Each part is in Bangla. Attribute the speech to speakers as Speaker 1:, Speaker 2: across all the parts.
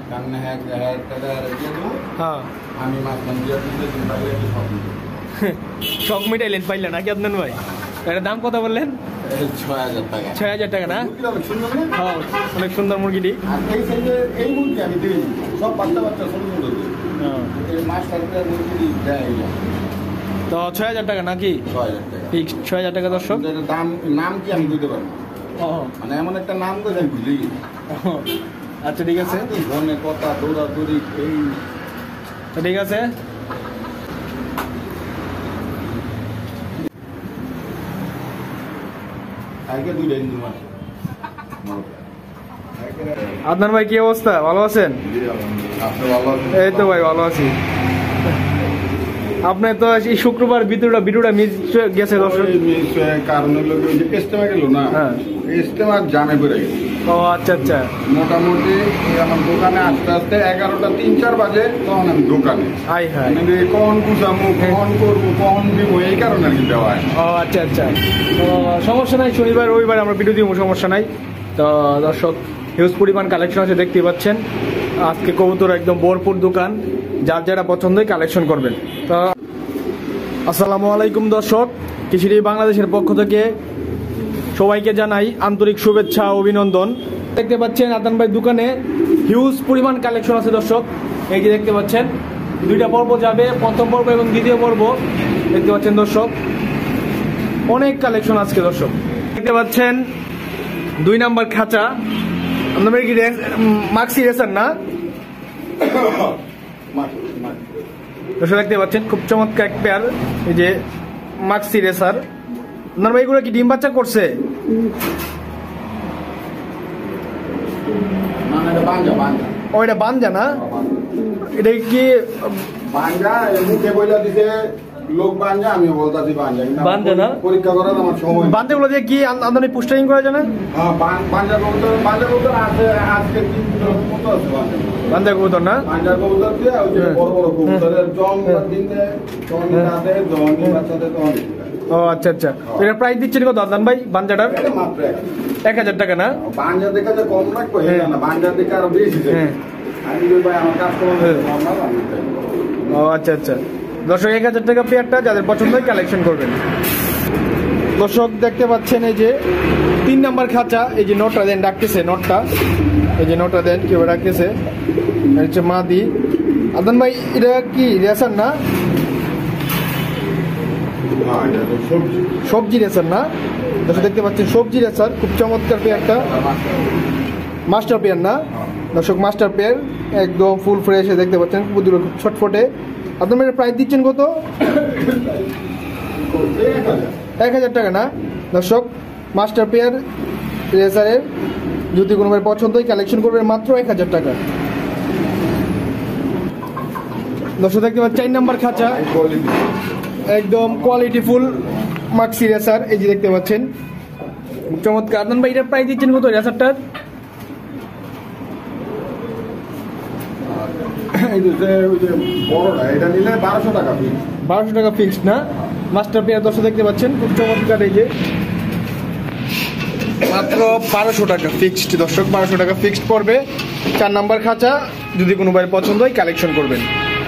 Speaker 1: হ্যাঁ শখ মিটাইলেন পাইলেন নাকি আপনার ভাই? এটার দাম কত বললেন?
Speaker 2: ৬,০০০ টাকা।
Speaker 1: ৬,০০০ টাকা না? হ্যাঁ অনেক সুন্দর মুরগিটি। তো ৬,০০০ টাকা নাকি? ৬,০০০ টাকা দর্শক।
Speaker 2: নাম কি আমি বুঝতে পারবো, মানে এমন একটা নাম তো আমি ভুলি।
Speaker 1: আচ্ছা ঠিক আছে,
Speaker 2: ফোনে কথা দৌড়াদৌড়ি এই
Speaker 1: ঠিক আছে। আদনান ভাই কি অবস্থা, ভালো আছেন? এই তো ভাই ভালো আছি। আপনি তো এই শুক্রবার ভিডিওটা মিস গেছে দর্শক,
Speaker 2: কারণ ইস্তেমা গেল না, ইস্তেমার জামে পড়ে গেছে।
Speaker 1: ও আচ্ছা আচ্ছা।
Speaker 2: মোটামুটি আমার দোকানে আস্তে আস্তে 11টা 3-4 বাজে, তখন আমি দোকানে কখন গুছামো, কখন করবো, কখন দিব, এই কারণে আর কি দেওয়া হয়।
Speaker 1: ও আচ্ছা আচ্ছা, সমস্যা নাই, শনিবার রবিবার আমরা ভিডিও দিব, সমস্যা নাই। তো দর্শক হিউজ পরিমাণ কালেকশন আছে দেখতে পাচ্ছেন। আজকে কবুতর একদম ভরপুর দোকান, যার যারা পছন্দই কালেকশন করবেন। তো আসসালামু আলাইকুম দর্শক, কৃষির বাংলাদেশের পক্ষ থেকে সবাইকে জানাই আন্তরিক শুভেচ্ছা ও অভিনন্দন। দেখতে পাচ্ছেন আদনান ভাই দোকানে হিউজ পরিমাণ কালেকশন আছে দর্শক। এই যে দেখতে পাচ্ছেন দুইটা পর্ব যাবে, প্রথম পর্ব এবং দ্বিতীয় পর্ব দেখতে পাচ্ছেন দর্শক, অনেক কালেকশন আজকে দর্শক। দেখতে পাচ্ছেন 2 নাম্বার খাঁচা, আপনাদের কি মাক্সি রেসার না দর্শক? দেখতে পাচ্ছেন খুব চমৎকার এক পেয়ার, এই যে মাক্সি রেসার। আপনার ভাই এগুলো কি ডিম বাচ্চা করছে? ও এটা বাঞ্জা না? এটা কি
Speaker 2: বাঞ্জা? মুখে বইলা দিছে লোক বাঞ্জা, আমি বলতাছি বাঞ্জা।
Speaker 1: বাঞ্জা না?
Speaker 2: পরীক্ষা করার আমার সময়।
Speaker 1: বাঞ্জাগুলো দিয়ে কি আপনাদের পুস্টারিং করা যায় না?
Speaker 2: হ্যাঁ বাঞ্জা কবুতর আছে, আজকে 3 দিনের মতো আছে বাঞ্জা।
Speaker 1: বাঞ্জা কবুতর না?
Speaker 2: বাঞ্জা কবুতর দিয়ে ওই যে বড় বড় কবুতরের জং দিনে জং আছে, জং বাচ্চাদের জং।
Speaker 1: ও আচ্ছা আচ্ছা। এটা প্রাইস দিচ্ছেন কত আদনান ভাই বাঞ্জাটার?
Speaker 2: মাত্র
Speaker 1: 1000 টাকা না?
Speaker 2: বাঞ্জা দেখে যে কম রাখবো না, বাঞ্জা দেখে আরো বেশি। আমি ভাই আমার কাস্টমার
Speaker 1: ও আচ্ছা আচ্ছা। দর্শক 1000 টাকা পেয়ারটা, যাদের পছন্দ হয় কালেকশন করবেন। দর্শক দেখতে পাচ্ছেন এই যে 3 নাম্বার খাঁচা, এই যে নটটা দেন ডাকতেছে, নটটা এই যে নটটা দেন কেউ ডাকতেছে, হচ্ছে মাদি। আদনান ভাই এটা কি রেসার না? সবজি রেসার না? দর্শক দেখতে পাচ্ছেন সবজি রেসার, খুব চমৎকার পেয়ারটা, মাস্টার পেয়ার না দর্শক? মাস্টার পেয়ার একদম ফুল ফ্রেশ দেখতে পাচ্ছেন, খুব ছটফটে। আপনার প্রাইস দিচ্ছেন কত? 1000 টাকা না দর্শক? মাস্টার পেয়ার রেসারের, যদি কোনো ভাই পছন্দ হয় কালেকশন করবেন মাত্র 1000 টাকা। দর্শক দেখতে পাচ্ছেন 4 নাম্বার খাঁচা, একদম কোয়ালিটি ফুল মাক্সি রেসার, এই যে দেখতে পাচ্ছেন চমৎকার। আদনান ভাই এটার প্রাইস দিচ্ছেন কত রেসারটার?
Speaker 2: 1200 টাকা।
Speaker 1: 1200 টাকা ফিক্সড না? মাস্টার পেয়ার দর্শক দেখতে পাচ্ছেন খুব চমৎকার, এই যে মাত্র 1200 টাকা ফিক্সড দর্শক, 1200 টাকা ফিক্সড পড়বে। 4 নাম্বার খাঁচা, যদি কোনো ভাই পছন্দ হয় কালেকশন করবেন।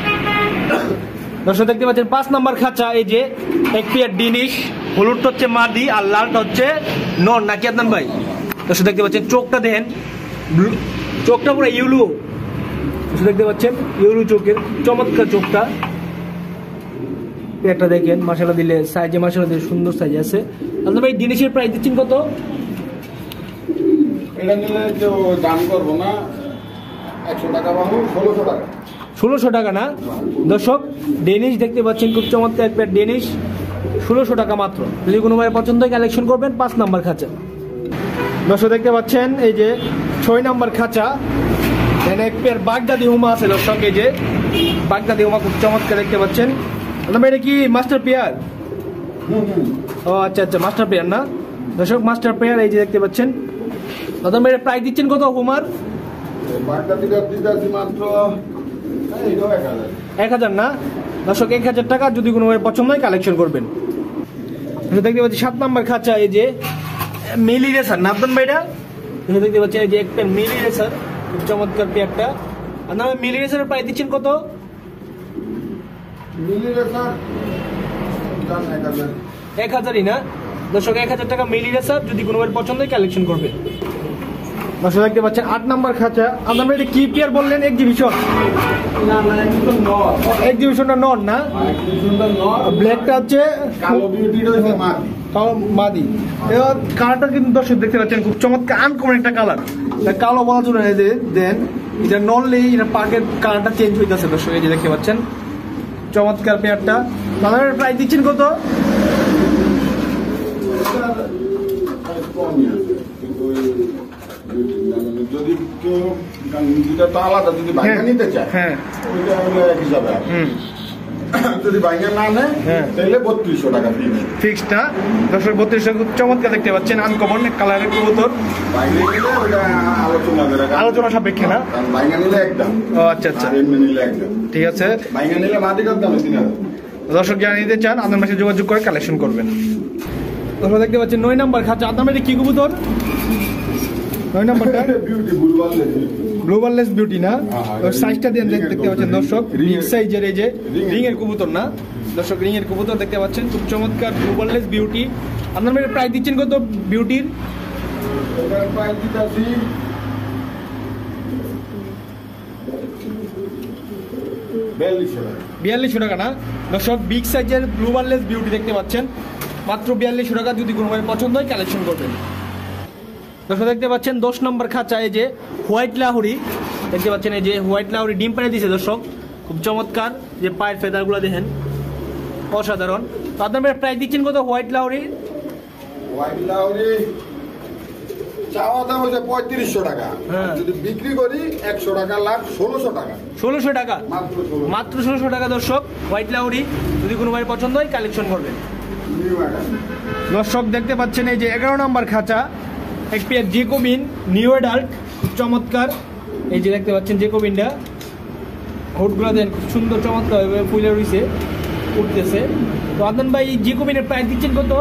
Speaker 1: দর্শক দেখতে পাচ্ছেন 5 নাম্বার খাঁচা, এই যে এক পেয়ার ডিনিশ, হলুদটা হচ্ছে মাদি আর লালটা হচ্ছে নর নাকি আদনান ভাই? দর্শক দেখতে পাচ্ছেন চোখটা দেখেন, চোখটা পুরো ইউলু, দেখতে পাচ্ছেন ইউলু চোখের, চমৎকার চোখটা। পেয়ারটা দেখেন মাশাআল্লাহ দিলে সাইজে, মাশাআল্লাহ দিলে সুন্দর সাইজ আছে। আদনান ভাই ডিনিশের প্রাইস দিচ্ছেন কত?
Speaker 2: এটা নিলে তো দাম করবো না, 100 টাকা পাবো, 1600 টাকা।
Speaker 1: 1600 টাকা না দর্শক? ডেনিশ দেখতে পাচ্ছেন খুব চমৎকার এক পেয়ার ডেনিশ, 1600 টাকা মাত্র, যদি কোনো ভাই পছন্দ হয় কালেকশন করবেন। 5 নাম্বার খাঁচা দর্শক দেখতে পাচ্ছেন, এই যে 6 নাম্বার খাঁচা, এখানে এক পেয়ার বাগদাদি হুমা আছে দর্শক, এই যে বাগদাদি হুমা খুব চমৎকার দেখতে পাচ্ছেন। এটা কি মাস্টার পেয়ার? ও আচ্ছা আচ্ছা, মাস্টার পেয়ার না দর্শক? মাস্টার পেয়ার, এই যে দেখতে পাচ্ছেন। দাদা ভাই প্রাইস দিচ্ছেন কত হুমার?
Speaker 2: বাগদাদিটা দিতেছি মাত্র
Speaker 1: 1000 না দর্শক? 1000 টাকা, যদি কোনো ভাই পছন্দ হয় কালেকশন করবেন। দেখতে পাচ্ছি 7 নাম্বার খাঁচা, এই যে মিলি রেসার না আদনান ভাই? এটা দেখতে পাচ্ছেন এই যে একটা মিলি রেসার, খুব চমৎকার পেয়ারটা, আপনারা মিলি রেসার প্রাইস দিচ্ছেন কত?
Speaker 2: মিলিয়ে স্যার
Speaker 1: 1000ই না দর্শক, 1000 টাকা মিলি রেসার, যদি কোনো ভাই পছন্দ হয় কালেকশন করবে। দর্শক দেখতে পাচ্ছেন 8 নাম্বার খাঁচা। আপনারা এটা কি পেয়ার বললেন? এক্সিবিশন
Speaker 2: না একদম নর,
Speaker 1: এক্সিবিশনটা নন না,
Speaker 2: সুন্দর নর।
Speaker 1: ব্ল্যাকটা হচ্ছে
Speaker 2: কালো বিউটিটা হচ্ছে মাদি।
Speaker 1: কালো মাদি। এবার কালারটা কিন্তু দর্শক দেখতে পাচ্ছেন খুব চমৎকার আনকমন একটা কালার। কালো বলা জন্য দেন এটা ননলেই এটা পাকের কালারটা চেঞ্জ হইতেছে দর্শক, এই যে দেখতে পাচ্ছেন চমৎকার পেয়ারটা। কালারের প্রাইস দিচ্ছেন কত?
Speaker 2: যদি কেউ দুটা তো আলাদা, যদি বাইরে নিতে চায়
Speaker 1: হ্যাঁ
Speaker 2: ওইটা হলো এক হিসাবে। যদি বাইরে না নেয় তাহলে 3200 টাকা
Speaker 1: ফিক্সড না দর্শক, 3200 খুব চমৎকার দেখতে পাচ্ছেন আনকমন কালারের কবুতর।
Speaker 2: বাইরে নিলে ওইটা
Speaker 1: আলোচনা সাপেক্ষে না,
Speaker 2: বাইরে নিলে একদম।
Speaker 1: ও আচ্ছা আচ্ছা,
Speaker 2: এমনি নিলে একদম
Speaker 1: ঠিক আছে।
Speaker 2: বাইরে নিলে মাটি কত দাম? 3000।
Speaker 1: দর্শক যারা নিতে চান আপনার মাসে যোগাযোগ করে কালেকশন করবেন। দর্শক দেখতে পাচ্ছেন 9 নাম্বার খাঁচা। আপনার মাঝে কি কবুতর? 9 নাম্বারটা
Speaker 2: বিউটি বুলবাল
Speaker 1: গ্লোবাললেস বিউটি না, সাইজটা দিয়ে দেখতে পাচ্ছেন দর্শক, বিগ সাইজের এই যে রিং এর কবুতর না দর্শক, রিং এর কবুতর দেখতে পাচ্ছেন খুব চমৎকার গ্লোবাললেস বিউটি। আপনার মেয়ে প্রাইস দিচ্ছেন কত বিউটির?
Speaker 2: এটার প্রাইস দিতাছি
Speaker 1: 4200 টাকা না দর্শক, বিগ সাইজের গ্লোবাললেস বিউটি দেখতে পাচ্ছেন মাত্র 4200 টাকা, যদি কোনো ভাই পছন্দ হয় কালেকশন করবেন। দর্শক দেখতে পাচ্ছেন 10 নম্বর খাঁচা এই যে হোয়াইট লাহোরি দেখতে পাচ্ছেন, এই যে হোয়াইট লাহোরি ডিম পাড়ে দিয়েছে দর্শক, খুব চমৎকার, যে পায়ের ফেদারগুলো দেখেন অসাধারণ। তো আপনার প্রাইস দিচ্ছেন কত হোয়াইট লাহোরি?
Speaker 2: হোয়াইট লাউরি চাওয়া দাম হচ্ছে 3500 টাকা,
Speaker 1: হ্যাঁ।
Speaker 2: যদি বিক্রি করি 100 টাকা লাভ, 1600 টাকা
Speaker 1: 1600 টাকা,
Speaker 2: মাত্র 1600।
Speaker 1: মাত্র 1600 টাকা দর্শক হোয়াইট লাহোরি, যদি কোনো ভাই পছন্দ হয় কালেকশন করবেন।
Speaker 2: New item.
Speaker 1: দর্শক দেখতে পাচ্ছেন এই যে 11 নম্বর খাঁচা এক পেয়ার জেকোবিন নিউ অ্যাডাল্ট, চমৎকার, এই যে দেখতে পাচ্ছেন জেকোবিনটা, হোটগুলো দেন খুব সুন্দর চমৎকার ফুলে রয়েছে উঠতেছে। তো আদনান ভাই জেকোবিনের প্রাইস দিচ্ছেন কত?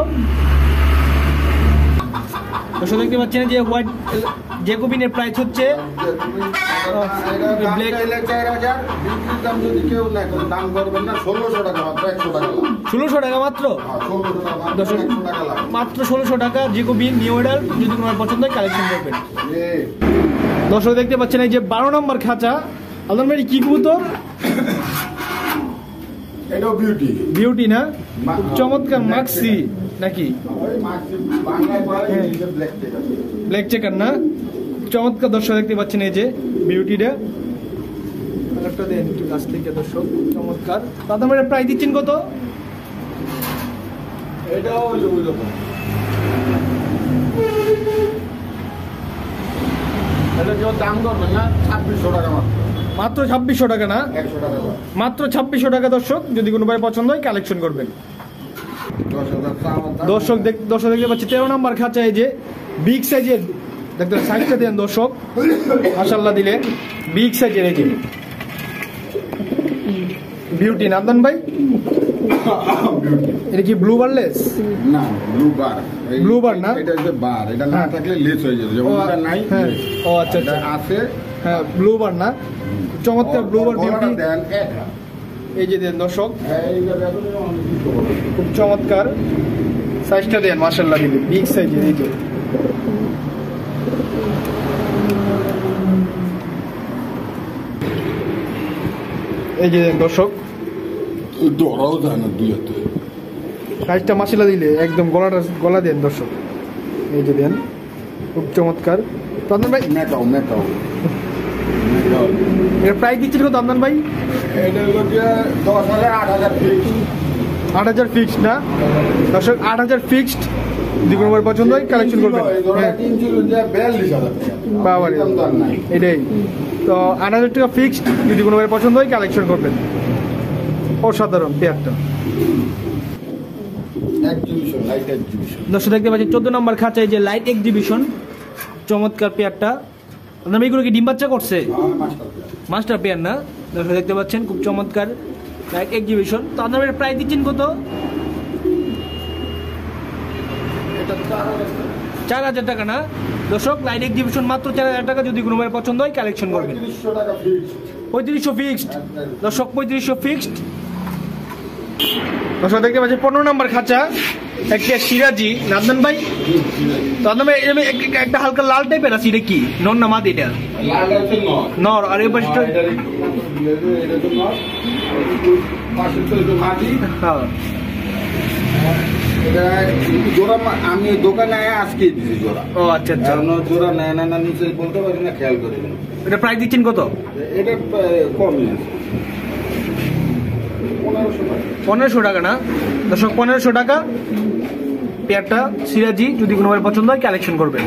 Speaker 1: দর্শক দেখতে পাচ্ছেন যে হোয়াইট জেকোবিনের প্রাইস হচ্ছে
Speaker 2: ব্ল্যাক 4000, বিক্রির দাম যদি কেউ না করে দাম করবেন না 1600 টাকা, মাত্র 100 টাকা লাভ।
Speaker 1: 1600 টাকা মাত্র,
Speaker 2: 1600 টাকা মাত্র,
Speaker 1: দর্শক
Speaker 2: 100 টাকা লাভ।
Speaker 1: মাত্র 1600 টাকা জেকোবিন নিউ অ্যাডাল্ট, যদি কোনো পছন্দ হয় কালেকশন করবেন। দর্শক দেখতে পাচ্ছেন এই যে 12 নম্বর খাঁচা। আদনান ভাই কি কবুতর?
Speaker 2: এটাও বিউটি।
Speaker 1: বিউটি না, খুব চমৎকার মাক্সি নাকি
Speaker 2: ওই মাক্সি বাংলায় বলে ইংলিশে ব্ল্যাক টেকার।
Speaker 1: ব্ল্যাক চেকার না, চমৎকার দর্শক দেখতে পাচ্ছেন এই যে বিউটিটা, কালারটা দেন একটু কাছ থেকে দর্শক, চমৎকার। দাদা ভাই প্রাইস দিচ্ছেন কত?
Speaker 2: এটাও ওই রকম। এটা কেউ দাম করবেন না, 2600 টাকা মাত্র।
Speaker 1: মাত্র 2600 টাকা না,
Speaker 2: 100 টাকা লাভ।
Speaker 1: মাত্র 2600 টাকা দর্শক, যদি কোনো ভাই পছন্দ হয় কালেকশন করবেন।
Speaker 2: 10,000 চাওয়া দাম।
Speaker 1: দর্শক দেখতে পাচ্ছি 13 নম্বর খাঁচা এই যে বিগ সাইজের, দেখতে সাইজটা দেন দর্শক, মাশাআল্লাহ দিলে বিগ সাইজের এই যে বিউটি না আদনান ভাই? এটা কি ব্লু বারলেস?
Speaker 2: না, ব্লু বার।
Speaker 1: ব্লু বার না?
Speaker 2: এটা হচ্ছে বার, এটা না
Speaker 1: হ্যাঁ।
Speaker 2: থাকলে লেস হয়ে যাবে, যেমন এটা নাই।
Speaker 1: হ্যাঁ, ও আচ্ছা আচ্ছা,
Speaker 2: এটা আছে।
Speaker 1: হ্যাঁ ব্লু বার না, চমৎকার ব্লু বার বিউটি,
Speaker 2: দেন এটা।
Speaker 1: এই যে দেন দর্শক,
Speaker 2: এইটা দেখুন অনেক কিছু হবে।
Speaker 1: খুব চমৎকার সাইজটা দেন মাশাআল্লাহ দিলে বিগ সাইজের এই যে। এই যে দেন দর্শক,
Speaker 2: ধরাও যায় না দুই হাতে।
Speaker 1: সাইজটা মাশাআল্লাহ দিলে একদম গলা দেন দর্শক, এই যে দেন খুব চমৎকার। তো আদনান ভাই
Speaker 2: মেকাও
Speaker 1: এর প্রাইস দিচ্ছেন কত আদনান ভাই?
Speaker 2: এটা হলো যে 10,000 8,000 ফিক্স।
Speaker 1: 8000 ফিক্সড না দর্শক, 8000 ফিক্সড, যদি কোনো বার পছন্দ হয় কালেকশন করবেন। হ্যাঁ
Speaker 2: 3 ছিল যে 42,000 টাকা।
Speaker 1: বাবারে,
Speaker 2: দাম তো আর নাই।
Speaker 1: এটাই তো 8000 টাকা ফিক্সড, যদি কোনো ভাই পছন্দ হয় কালেকশন করবেন। অসাধারণ পেয়ারটা
Speaker 2: এক্সিবিশন, লাইট এক্সিবিশন।
Speaker 1: দর্শক দেখতে পাচ্ছেন 14 নম্বর খাঁচায় যে লাইট এক্সিবিশন, চমৎকার পেয়ারটা। আপনার এগুলো কি ডিম বাচ্চা করছে? মাস্টার পেয়ার না দর্শক দেখতে পাচ্ছেন, খুব চমৎকার লাইট এক্সিবিশন। তো আপনার প্রাইস দিচ্ছেন কত?
Speaker 2: এটা
Speaker 1: 4000 টাকা না দর্শক, লাইট এক্সিবিশন মাত্র 4000 টাকা, যদি কোনো ভাই পছন্দ হয় কালেকশন করবেন।
Speaker 2: 3500 টাকা ফিক্স।
Speaker 1: 3500 ফিক্সড দর্শক, 3500 ফিক্সড। দর্শক দেখতে পাচ্ছি 15 নম্বর খাঁচা একটা সিরাজি নাদন ভাই। তো আদনান ভাই একটা হালকা লাল টাইপের আছে, এটা কি নর না মাদি? এটা নর। আর এই পাশটা
Speaker 2: আমি দোকানে আজকে দিচ্ছি জোড়া।
Speaker 1: ও আচ্ছা আচ্ছা,
Speaker 2: জোড়া নেয় না নিচে বলতে পারি না, খেয়াল করি না।
Speaker 1: এটা প্রাইস দিচ্ছেন কত?
Speaker 2: এটা কমই আছে,
Speaker 1: 1500 টাকা না দর্শক, 1500 টাকা পেয়ারটা সিরাজি। যদি কোনো ভাই পছন্দ হয় কালেকশন করবেন।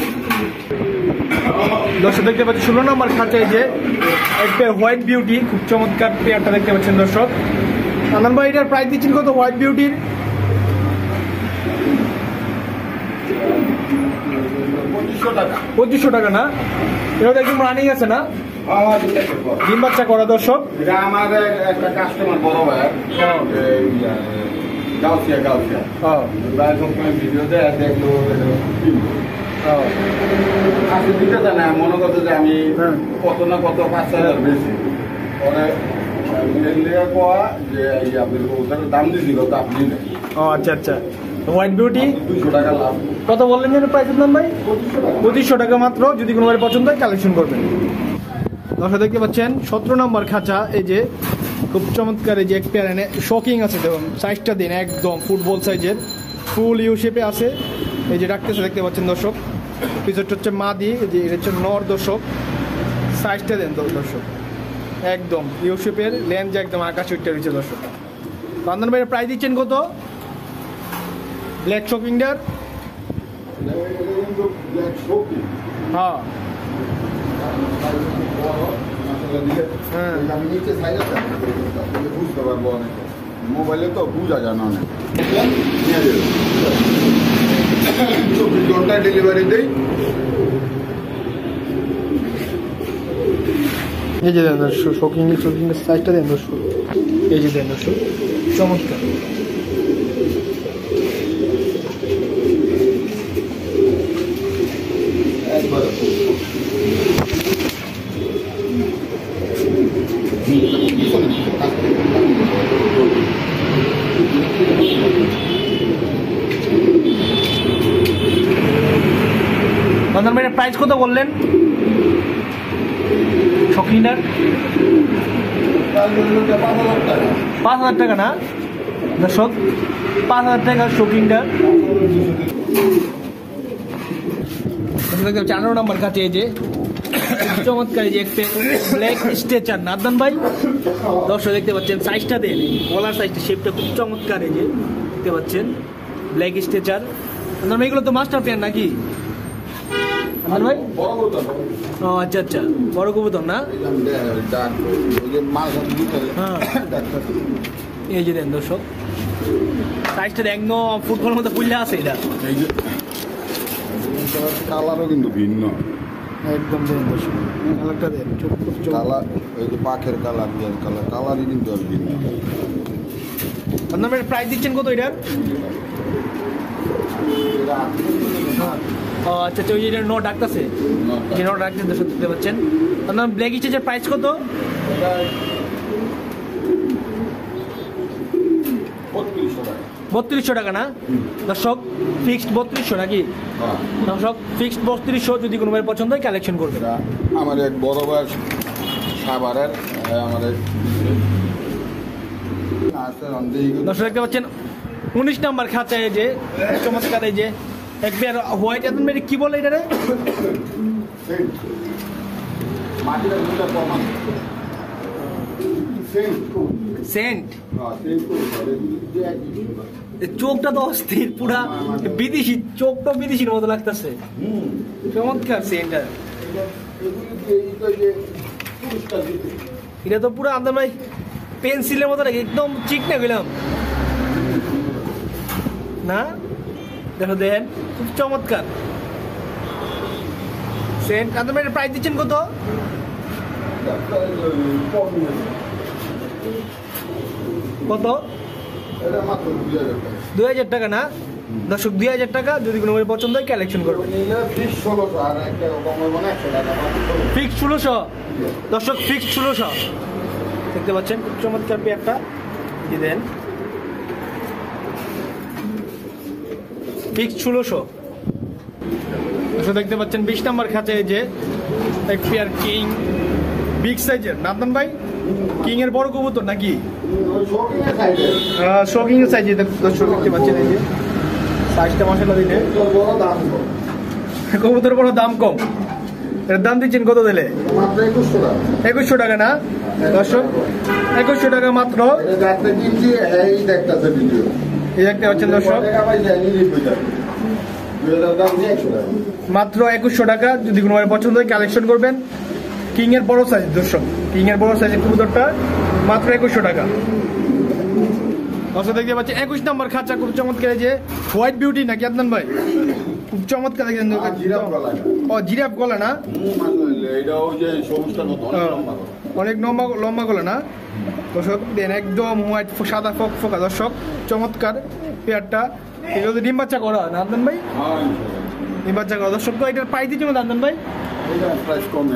Speaker 1: দর্শক দেখতে পাচ্ছি 16 নম্বর খাঁচায় যে একটা হোয়াইট বিউটি, খুব চমৎকার পেয়ারটা দেখতে পাচ্ছেন দর্শক। আনন্দ ভাই এটার প্রাইস দিচ্ছেন কত হোয়াইট বিউটির? 2500 টাকা না? এটা একদম রানিং আছে না? ডিম বাচ্চা করা দর্শক।
Speaker 2: এটা আমাদের একটা কাস্টমার বড় ভাই, গাউসিয়া ভিডিও দেয়, দেখলো দিতে চায় না, মনে করতো যে আমি কত না কত 5000 বেশি পরে দাম দিয়েছিল তো আপনি।
Speaker 1: ও আচ্ছা আচ্ছা, হোয়াইট বিউটি
Speaker 2: 200 টাকা লাভ।
Speaker 1: কত বললেন যেন প্রাইস নাম ভাই? 2500 টাকা মাত্র। যদি কোনো ভাই পছন্দ হয় কালেকশন করবেন। দর্শক দেখতে পাচ্ছেন 17 নম্বর খাঁচা, এই যে খুব চমৎকার এই যে এক পেয়ার এনে শকিং আছে, দেখুন সাইজটা দিন একদম ফুটবল সাইজের, ফুল ইউ শেপে আছে। এই যে রাখতেছে দেখতে পাচ্ছেন দর্শক, পিছরটা হচ্ছে মাদি, যে এটা হচ্ছে নর দর্শক। সাইজটা দেন দর্শক, একদম ইউ শেপের, লেন্স একদম আকাশ উঠতে রয়েছে দর্শক। বান্ধন ভাইয়ের প্রাইস দিচ্ছেন কত? ব্ল্যাক শকিংটার হ্যাঁ
Speaker 2: বুঝতে পারবো অনেক, মোবাইলে তো বুঝা যায় না অনেক। 24 ঘন্টায় ডেলিভারি দেই।
Speaker 1: এই যে দেন দর্শক, শকিংয়ের সাইজটা দেন দর্শক, এই যে দেন দর্শক, চমৎকার। বান্ধন ভাইয়ের প্রাইস কত বললেন শকিংটার? 5000 টাকা না দর্শক, 5000 টাকা শকিংটার। 15 নম্বর কাছে এই যে চমৎকার, যে একটা ব্ল্যাক স্ট্রেচার নাদন ভাই। দর্শক দেখতে পাচ্ছেন সাইজটা দেন, গলার সাইজটা, শেপটা খুব চমৎকার। এই যে দেখতে পাচ্ছেন ব্ল্যাক স্ট্রেচার। এগুলো তো মাস্টার পেয়ার নাকি ভাই? ও আচ্ছা আচ্ছা, বড় কবুতর না? হ্যাঁ, এই যে দেন দর্শক, সাইজটা একদম ফুটবলের মতো ফুললে আছে। এটা
Speaker 2: কালারও কিন্তু ভিন্ন
Speaker 1: একদম, দেন দর্শক কালারটা দেন,
Speaker 2: কালার ওই যে পাখের কালার, কালারই কিন্তু আর ভিন্ন।
Speaker 1: আপনার প্রাইস দিচ্ছেন কত এটার? ও আচ্ছা আচ্ছা, ওই যে নো ডাকতেছে, যে নো ডাকতেছে দর্শক দেখতে পাচ্ছেন। আপনার ব্ল্যাক স্টেজের প্রাইস কত? 3200 টাকা না দর্শক, ফিক্সড 3200 নাকি দর্শক? ফিক্সড 3200। যদি কোনো ভাই পছন্দ হয় কালেকশন করবে।
Speaker 2: আমার এক বড় ভাই সাভারের, আমার
Speaker 1: দর্শক দেখতে পাচ্ছেন 19 নম্বর খাঁচা, এই যে চমৎকার, এই যে এক পেয়ার হোয়াইট। এখন মেরে কি বলে এটারে? সেন্ট। চোখটা তো অস্থির, পুরা বিদেশি, চোখটা বিদেশির মতো লাগতেছে। চমৎকার সেন্টটা, এটা তো পুরো আন্দর ভাই পেন্সিলের মতো লাগে, একদম চিকনা গেলাম না? দেখো দেখেন, খুব চমৎকার সেন্ট। আন্দর ভাই প্রাইস দিচ্ছেন কত? কত? 2000 টাকা না দর্শক, 2000 টাকা। যদি কোনো পছন্দ হয় কালেকশন করবেন। ফিক্স 1600 দর্শক, ফিক্স 1600। দেখতে পাচ্ছেন খুব চমৎকার পেয়ারটা দিয়ে দেন ফিক্স 1600। দেখতে পাচ্ছেন 20 নম্বর খাঁচা এই যে এক পেয়ার কিং বিগ সাইজের নাদন ভাই কিং এর বড় কবুতর নাকি শোকিং এর সাইজে দর্শক দেখতে পাচ্ছেন এই যে সাইজটা মাশাআল্লাহ দিলে কবুতর বড় দাম কম এর দাম দিচ্ছেন কত দিলে
Speaker 2: মাত্র
Speaker 1: 2100 টাকা না দর্শক 2100 টাকা মাত্র এই দেখতে পাচ্ছেন দর্শক মাত্র 2100 টাকা যদি কোনো পছন্দ হয় কালেকশন করবেন কিং এর বড় সাইজ দর্শক কিং এর বড় সাইজের কবুতরটা মাত্র 2100 টাকা। দর্শক দেখতে পাচ্ছেন 21 নম্বর খাঁচা খুব চমৎকার যে হোয়াইট বিউটি নাকি আদনান ভাই খুব চমৎকার দেখেন ও জিরাফ গলা না অনেক লম্বা গলা না দর্শক দেন একদম হোয়াইট সাদা ফোকা দর্শক চমৎকার পেয়ারটা এটা যদি ডিম বাচ্চা করা না আদনান ভাই ডিম বাচ্চা করা দর্শক তো এটার প্রাইস দিচ্ছিল আদনান ভাই
Speaker 2: প্রাইস কমে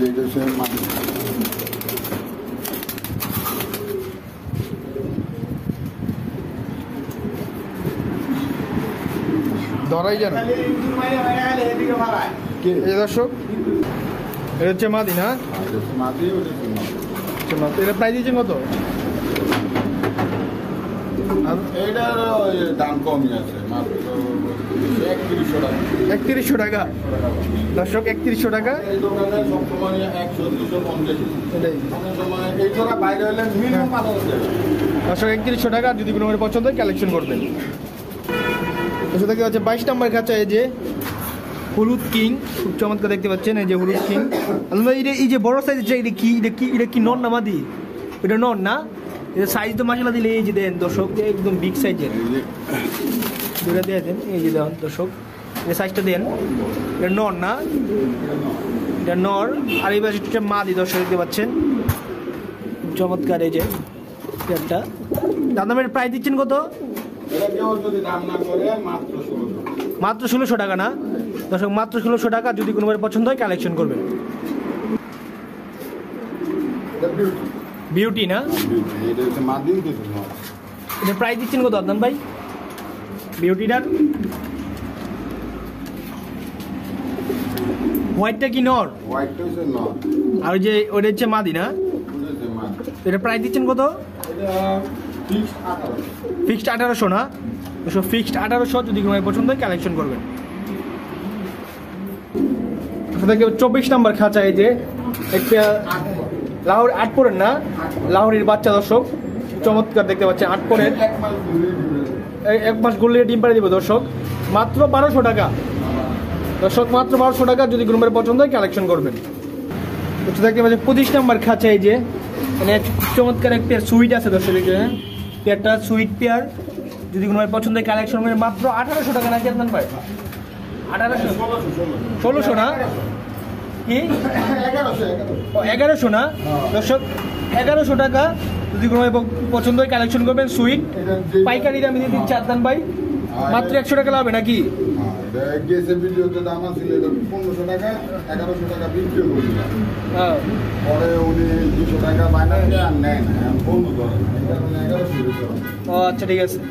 Speaker 1: ধরাই জানো এই দর্শক এটা হচ্ছে মাদি না এটা প্রাইস দিচ্ছেন কত
Speaker 2: এটার দাম কমই আছে মাত্র
Speaker 1: 3100 টাকা দর্শক 3100 টাকা
Speaker 2: এই দোকানে সবসময় 100-250 এই তোরা বাইরে হলে মিনিমাম 5000 টাকা
Speaker 1: দর্শক 3100 টাকা যদি কোনো পছন্দ হয় কালেকশন করবেন। দর্শক দেখতে পাচ্ছেন 22 নম্বর খাঁচা এই যে হলুদ কিং খুব চমৎকার দেখতে পাচ্ছেন এই যে হলুদ কিং এই যে বড় সাইজের এটা কি নন না মাদি এটা নন না এটা সাইজ তো মাসালা দিলে এই যে দেন দর্শক একদম বিগ সাইজের দুটা দিয়ে দেন এই যে দেন দর্শক এই সাইজটা দেন এটা নর না এটা নর আর এই পাশে মাদি দর্শক দেখতে পাচ্ছেন চমৎকার এই যে পেয়ারটা দাদা মেয়ের প্রাইস দিচ্ছেন কত মাত্র 1600 টাকা না দর্শক মাত্র 1600 টাকা যদি কোনো পছন্দ হয় কালেকশন করবেন। বিউটি না এটা প্রাইস দিচ্ছেন কত আদনান ভাই বিউটিটার হোয়াইটটা কি নর আর ওই যে ওইটা হচ্ছে মাদি না এটা প্রাইস দিচ্ছেন কত ফিক্সড 1800 না ফিক্সড 1800 যদি কোনো পছন্দ হয় কালেকশন করবেন। 24 নম্বর খাঁচা এই যে একটা লাহোর 8 পরের না লাহোরের বাচ্চা দর্শক চমৎকার দেখতে পাচ্ছেন 8 পরের 1 মাস গুলিয়ে ডিম পাড়ে দিব দর্শক মাত্র 1200 টাকা দর্শক মাত্র 1200 টাকা যদি কোনো পছন্দ হয় কালেকশন করবেন। দেখতে পাচ্ছেন 25 নম্বর খাঁচা এই যে মানে চমৎকার একটা সুইট আছে দর্শক পেয়ারটা সুইট পেয়ার যদি কোনো পছন্দ হয় কালেকশন করবেন মাত্র 1800 টাকা নাকি আদনান ভাই 1600 না কি 1100 না দর্শক 1100 টাকা যদি কোনো পছন্দ হয় কালেকশন করবেন সুইট পাইকারি দামে দিয়ে দিচ্ছে আদনান ভাই মাত্র 100 টাকা লাগবে নাকি
Speaker 2: গেছে ভিডিওতে দাম আছিল 1500 টাকা 1100 টাকা বিক্রি করছিলাম পরে উনি 200 টাকা মাইনাস দিয়ে আর নেন বন্ধ করেন এটা 1100
Speaker 1: ও আচ্ছা ঠিক আছে।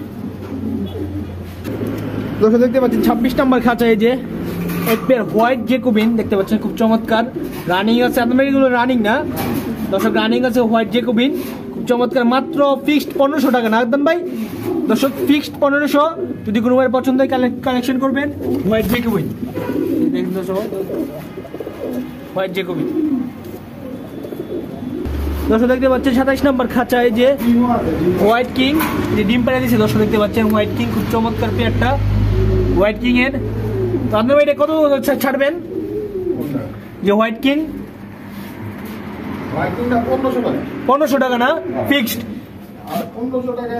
Speaker 1: দর্শক দেখতে পাচ্ছেন 26 নম্বর খাঁচা এই যে এক পেয়ার হোয়াইট জেকোবিন দেখতে পাচ্ছেন খুব চমৎকার রানিং আছে আপনার এগুলো রানিং না দর্শক রানিং আছে হোয়াইট জেকোবিন খুব চমৎকার মাত্র ফিক্সড 1500 টাকা না একদম ভাই দর্শক ফিক্সড 1500 যদি কোনো পছন্দ হয় কালেকশন করবেন হোয়াইট জেকোবিন দেখুন দর্শক হোয়াইট জেকোবিন। দর্শক দেখতে পাচ্ছেন 27 নম্বর খাঁচা এই যে হোয়াইট কিং যে ডিম পেড়ে দিয়েছে দর্শক দেখতে পাচ্ছেন হোয়াইট কিং খুব চমৎকার পেয়ারটা হোয়াইট কিং এর তো আপনি এটা কত ছাড়বেন যে হোয়াইট কিং 1500 টাকা না ফিক্সড
Speaker 2: 1500 টাকা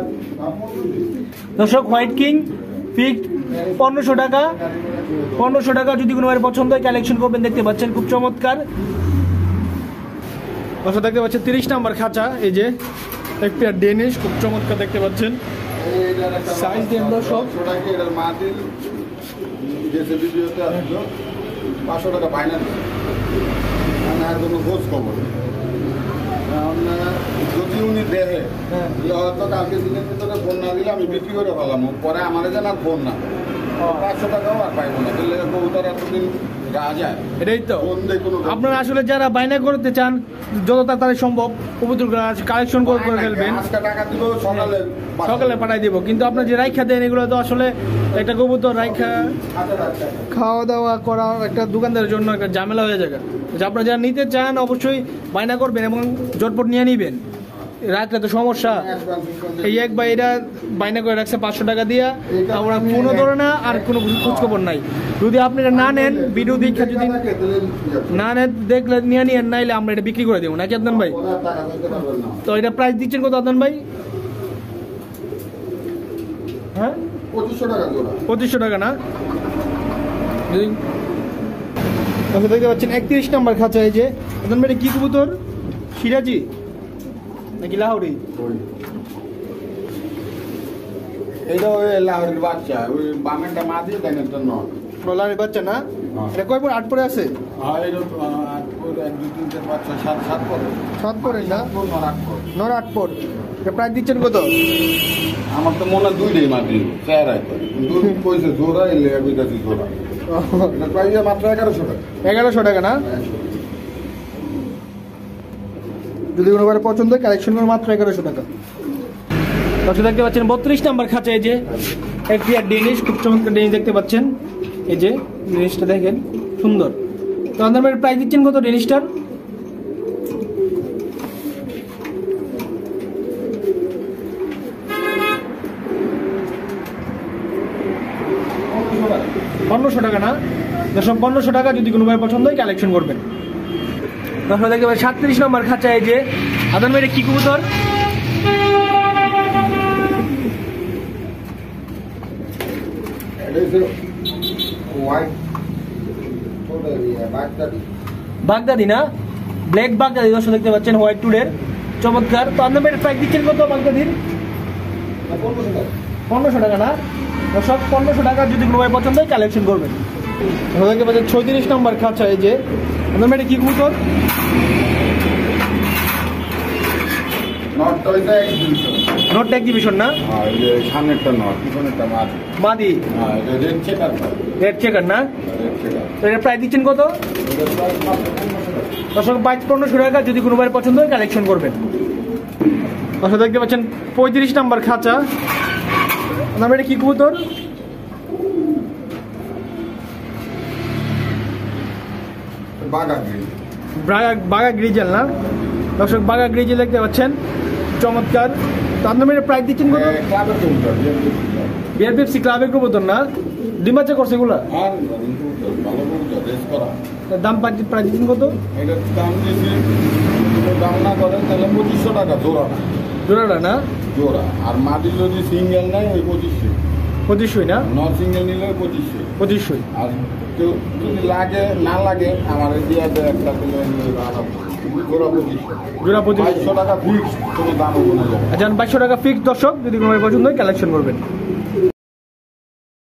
Speaker 1: দর্শক হোয়াইট কিং ফিক্সড 1500 টাকা 1500 টাকা যদি কোনো পছন্দ হয় কালেকশন করবেন দেখতে পাচ্ছেন খুব চমৎকার। দর্শক দেখতে পাচ্ছেন 30 নম্বর খাঁচা এই যে এক পেয়ার ডেনিশ খুব চমৎকার দেখতে পাচ্ছেন সাইজ দেন দর্শক
Speaker 2: এটার মাটির গেছে ভিডিওতে আসলো 500 টাকা ফাইনাল আর কোনো খোঁজ খবর উনি দেহে
Speaker 1: হ্যাঁ।
Speaker 2: হয়তো কালকে দিনের ভিতরে ফোন না দিলে আমি বিক্রি করে ফেলাম পরে আমার যেন আর ফোন না 500 টাকাও আর পাইবো না তাহলে কবুতর এতদিন গা যায়
Speaker 1: এটাই তো
Speaker 2: ফোন দিয়ে কোনো
Speaker 1: আপনারা আসলে যারা বায়না করতে চান যত তাড়াতাড়ি সম্ভব কবুতর কালেকশন করে ফেলবেন,
Speaker 2: আজকে টাকা দিব সকালে
Speaker 1: সকালে পাঠাই দিব। কিন্তু আপনার যে রাইখা দেন এগুলো তো আসলে একটা কবুতর রাইখা খাওয়া দাওয়া করা একটা দোকানদারের জন্য একটা ঝামেলা হয়ে যায়। আপনারা যারা নিতে চান অবশ্যই বায়না করবেন এবং জটপট নিয়ে নিবেন, রাখলে তো সমস্যা। এই এক ভাই এটা বায়না করে রাখছে 500 টাকা দিয়া, আমরা ফোনও ধরে না আর কোনো খোঁজখবর নাই। যদি আপনি এটা না নেন ভিডিও দীক্ষা যদি না নেন দেখলে নিয়ে নিয়েন, নাইলে আমরা এটা বিক্রি করে দেবো নাকি আদনান ভাই? তো এটা প্রাইস দিচ্ছেন কত আদনান ভাই? হ্যাঁ
Speaker 2: 2500 টাকা জোড়া।
Speaker 1: 2500 টাকা না? যদি দেখতে পাচ্ছেন 31 নম্বর খাঁচা। এই যে আদনান ভাই কি কবুতর, সিরাজি নাকি লাহোরি?
Speaker 2: এটা ওই লাহোরির বাচ্চা, ওই বামেরটা মাঝে ডানেরটা নট।
Speaker 1: লাহোরির বাচ্চা না? এটা কয় পর 8 পরে আছে?
Speaker 2: হ্যাঁ এটা 1 2 3 4 5 6 7 7 পরে
Speaker 1: 7 পরে না?
Speaker 2: 8 পরে।
Speaker 1: নর 8 পর। এটা প্রাইস দিচ্ছেন কত?
Speaker 2: আমার তো মনে হয় দুইটাই মাটি চেহারাই কিন্তু কইছে জোড়া এলে বিকাশি জোড়া। এটা প্রাইস মাত্র 1100 টাকা।
Speaker 1: 1100 টাকা না? যদি কোনো কারো পছন্দ হয় কালেকশন করে মাত্র 1100 টাকা। দর্শক দেখতে পাচ্ছেন 32 নাম্বার খাঁচা। এই যে একটি আর ডেনিশ, খুব চমৎকার ডেনিশ দেখতে পাচ্ছেন। এই যে ডেনিশটা দেখেন সুন্দর। তো আপনার প্রাইস দিচ্ছেন কত ডেনিশটার? $1500 টাকা না? দর্শক 1500 টাকা, যদি কোনো ভাই পছন্দ হয় কালেকশন করবেন। দর্শক দেখতে পাচ্ছেন 37 নম্বর খাঁচা। এই যে আদন ভাই কি কবুতর?
Speaker 2: এটা হচ্ছে হোয়াইট
Speaker 1: বাগদাদি না? ব্ল্যাক বাগদাদি। দর্শক দেখতে পাচ্ছেন হোয়াইট টুডের চমৎকার। তো আদন ভাই প্রাইস দিচ্ছেন কত বাগদাদির? 1500 টাকা না? দর্শক 1500 টাকা, যদি কোনো ভাই পছন্দ হয় কালেকশন করবেন। দেখতে পাচ্ছেন 36 নম্বর খাঁচা। এই যে আদন ভাই কি কবুতর?
Speaker 2: নটটা হইছে এক্সিবিশন।
Speaker 1: নটটা এক্সিবিশন না?
Speaker 2: হ্যাঁ এই যে সামনেরটা নট, পিছনেরটা মাঝে।
Speaker 1: মাদি
Speaker 2: হ্যাঁ এটা রেড চেকার ভাই।
Speaker 1: রেড চেকার না?
Speaker 2: Red checker.
Speaker 1: তো এটা প্রাইস দিচ্ছেন কত?
Speaker 2: এটা প্রাইস মাত্র 1500 টাকা।
Speaker 1: দর্শক 1500 টাকা, যদি কোনো ভাই পছন্দ হয় কালেকশন করবেন। দর্শক দেখতে পাচ্ছেন 35 নাম্বার খাঁচা। আপনার এটা কি কবুতর?
Speaker 2: বাগা গ্রিন।
Speaker 1: বাগা গ্রিজেল না? দর্শক বাগা গ্রিজেল দেখতে পাচ্ছেন চমৎকার। তো আপনার এটা প্রাইস দিচ্ছেন কত?
Speaker 2: ক্লাবের কবুতর,
Speaker 1: বিআরপিএফসি ক্লাবের কবুতর না? ডিমাচে করছে এগুলা?
Speaker 2: আর ভালো কবুতর রেস করা।
Speaker 1: দাম প্রাইস দিচ্ছেন কত?
Speaker 2: এটার দাম দিয়েছি, যদি দাম না করেন তাহলে 2500 টাকা জোড়া।
Speaker 1: জোড়াটা না?
Speaker 2: জোড়া। আর মাটি যদি সিঙ্গেল নেয় ওই 2500।
Speaker 1: 2500 না?
Speaker 2: নন সিঙ্গেল নিলে 2500।
Speaker 1: 2500।
Speaker 2: আর কেউ যদি লাগে না লাগে আমার দিয়ে দেয় একটা দিলে জোড়া 2500।
Speaker 1: জোড়া 2500
Speaker 2: 2200 টাকা ফিক্স, কোনো দামও কোনো যাবে।
Speaker 1: আচ্ছা 2200 টাকা ফিক্স। দর্শক যদি কোনো ভাই পছন্দ হয় কালেকশন করবেন।